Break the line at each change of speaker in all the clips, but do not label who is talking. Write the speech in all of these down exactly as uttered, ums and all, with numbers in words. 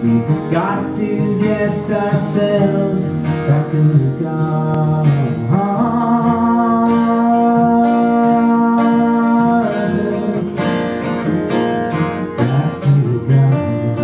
We've got to get ourselves back to the garden. Back to the garden.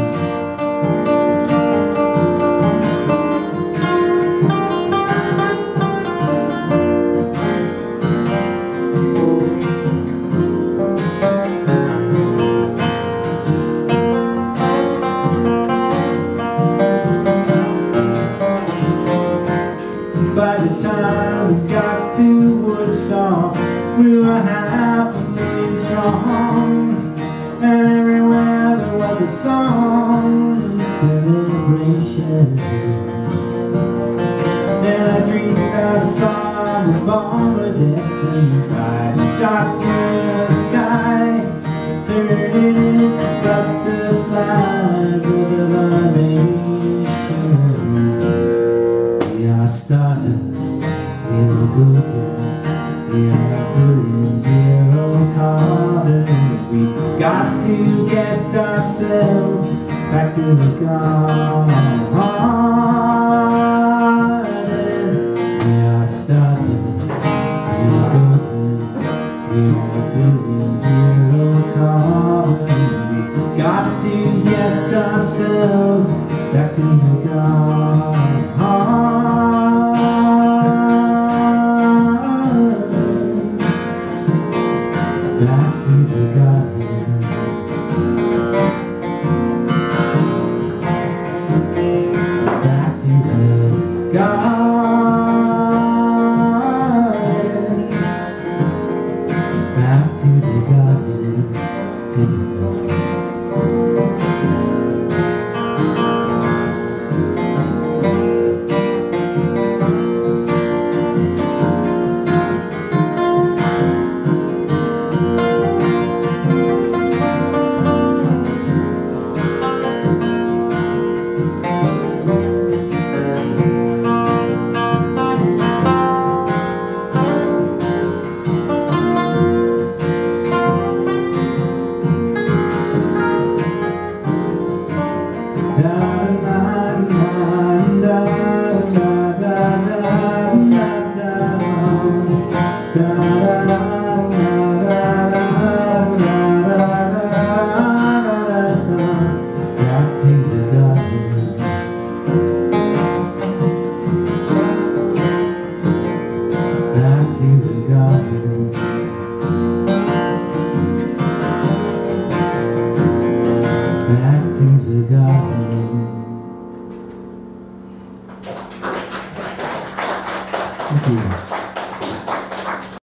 By the time we got to Woodstock, we were half a million strong, and everywhere there was a song, a celebration. And I dreamed I saw the bomb of death and tried to jot in the sky, turning butterflies of a nation. We are stardust in a good, in a billion year old carbon. We've got to get ourselves back to the garden. We are stardust in a good, in a billion year old carbon. We've got to get ourselves back to the garden. Back to the garden. Back to the garden. Back to the garden. Take us. Back to the garden. Back to the garden. Thank you.